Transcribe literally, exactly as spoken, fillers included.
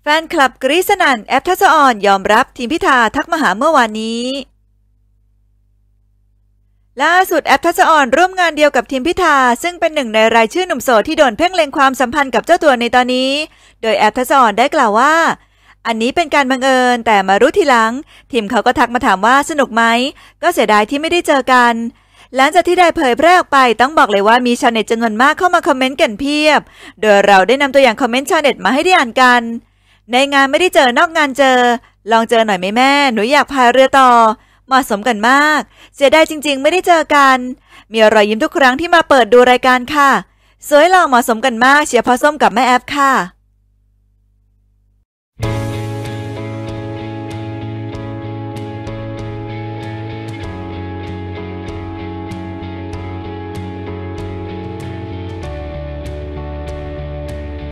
แฟนคลับกรี๊ดสนั่นแอปทัศอรยอมรับทีมพิธาทักมาหาเมื่อวานนี้ล่าสุดแอปทัศอรร่วมงานเดียวกับทีมพิธาซึ่งเป็นหนึ่งในรายชื่อหนุ่มโสดที่โดนเพ่งเล็งความสัมพันธ์กับเจ้าตัวในตอนนี้โดยแอปทัศอรได้กล่าวว่าอันนี้เป็นการบังเอิญแต่มารู้ทีหลังทีมเขาก็ทักมาถามว่าสนุกไหมก็เสียดายที่ไม่ได้เจอกันหลังจากที่ได้เผยแพร่ออกไปต้องบอกเลยว่ามีชาวเน็ตจำนวนมากเข้ามาคอมเมนต์กันเพียบโดยเราได้นำตัวอย่างคอมเมนต์ชาวเน็ตมาให้ได้อ่านกันในงานไม่ได้เจอนอกงานเจอลองเจอหน่อยไหมแม่หนูอยากพายเรือต่อเหมาะสมกันมากเสียดายจริงๆไม่ได้เจอกันมีรอยยิ้มทุกครั้งที่มาเปิดดูรายการค่ะสวยหล่อเหมาะสมกันมากเชียร์พ่อส้มกับแม่แอฟค่ะ